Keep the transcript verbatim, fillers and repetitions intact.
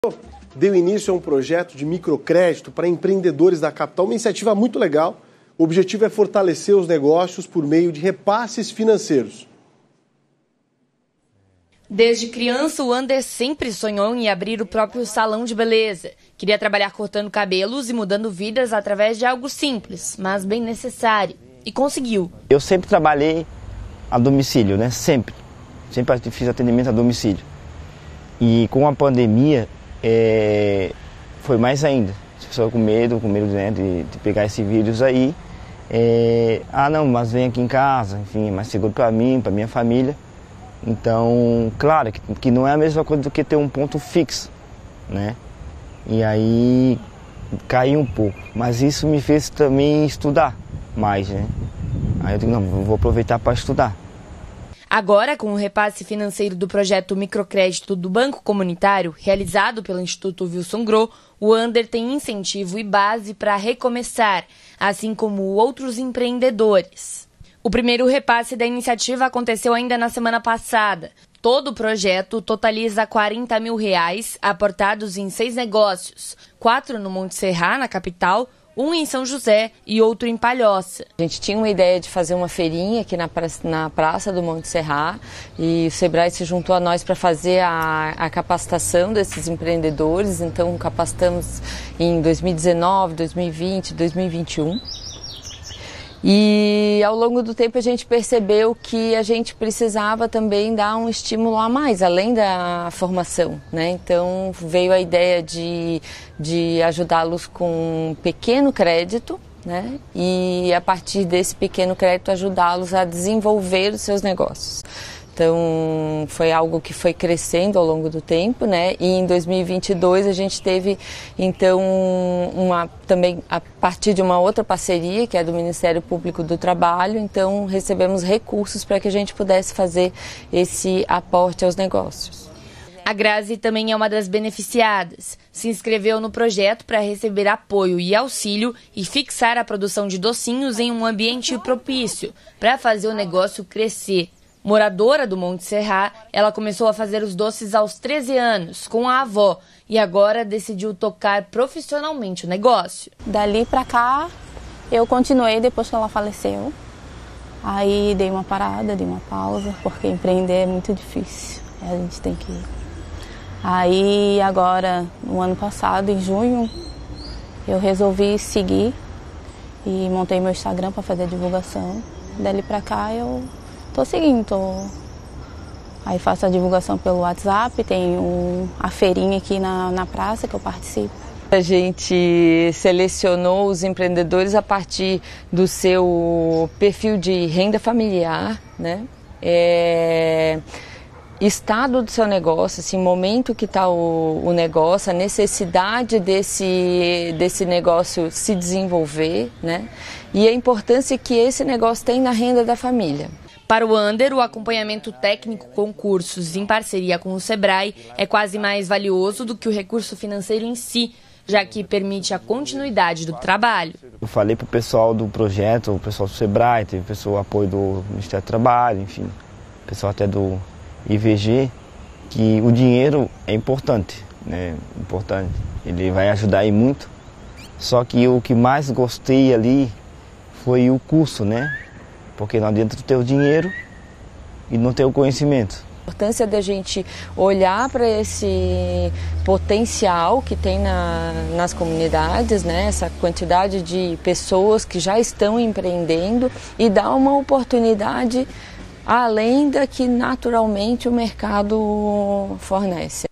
Deu início a um projeto de microcrédito para empreendedores da capital, uma iniciativa muito legal. O objetivo é fortalecer os negócios por meio de repasses financeiros. Desde criança, o Ander sempre sonhou em abrir o próprio salão de beleza. Queria trabalhar cortando cabelos e mudando vidas através de algo simples, mas bem necessário. E conseguiu. Eu sempre trabalhei a domicílio, né? Sempre. Sempre fiz atendimento a domicílio. E com a pandemia, é... foi mais ainda. As pessoas com medo, com medo, né, de, de pegar esse vírus aí. É... Ah, não, mas vem aqui em casa, enfim, é mais seguro para mim, para minha família. Então, claro, que, que não é a mesma coisa do que ter um ponto fixo, né? E aí caiu um pouco, mas isso me fez também estudar mais, né? Aí eu digo, não, vou aproveitar para estudar. Agora, com o repasse financeiro do projeto Microcrédito do Banco Comunitário, realizado pelo Instituto Wilson Grow, o Ander tem incentivo e base para recomeçar, assim como outros empreendedores. O primeiro repasse da iniciativa aconteceu ainda na semana passada. Todo o projeto totaliza quarenta mil reais aportados em seis negócios, quatro no Monte Serra, na capital, um em São José e outro em Palhoça. A gente tinha uma ideia de fazer uma feirinha aqui na praça, na praça do Monte Serra, e o Sebrae se juntou a nós para fazer a, a capacitação desses empreendedores. Então capacitamos em dois mil e dezenove, dois mil e vinte, dois mil e vinte e um. E ao longo do tempo a gente percebeu que a gente precisava também dar um estímulo a mais, além da formação, né? Então veio a ideia de, de ajudá-los com um pequeno crédito, né? E a partir desse pequeno crédito ajudá-los a desenvolver os seus negócios. Então foi algo que foi crescendo ao longo do tempo, né? E em dois mil e vinte e dois a gente teve então uma também a partir de uma outra parceria, que é do Ministério Público do Trabalho, então recebemos recursos para que a gente pudesse fazer esse aporte aos negócios. A Grazi também é uma das beneficiadas. Se inscreveu no projeto para receber apoio e auxílio e fixar a produção de docinhos em um ambiente propício para fazer o negócio crescer. Moradora do Monte Serra, ela começou a fazer os doces aos treze anos, com a avó, e agora decidiu tocar profissionalmente o negócio. Dali pra cá, eu continuei depois que ela faleceu. Aí dei uma parada, dei uma pausa, porque empreender é muito difícil. A gente tem que... Aí agora, no ano passado, em junho, eu resolvi seguir e montei meu Instagram para fazer a divulgação. Dali pra cá, eu... Tô seguindo, tô... Aí faço a divulgação pelo WhatsApp, tem um... a feirinha aqui na, na praça que eu participo. A gente selecionou os empreendedores a partir do seu perfil de renda familiar, né? É... Estado do seu negócio, assim, momento que está o, o negócio, a necessidade desse, desse negócio se desenvolver, né? E a importância que esse negócio tem na renda da família. Para o Ander, o acompanhamento técnico com cursos em parceria com o Sebrae é quase mais valioso do que o recurso financeiro em si, já que permite a continuidade do trabalho. Eu falei para o pessoal do projeto, o pessoal do Sebrae, teve o pessoal apoio do Ministério do Trabalho, enfim, o pessoal até do I V G, que o dinheiro é importante, né? Importante. Ele vai ajudar aí muito. Só que o que mais gostei ali foi o curso, né? Porque não adianta tu ter o dinheiro e não ter o conhecimento. A importância da gente olhar para esse potencial que tem na, nas comunidades, né? Essa quantidade de pessoas que já estão empreendendo e dar uma oportunidade além da que naturalmente o mercado fornece.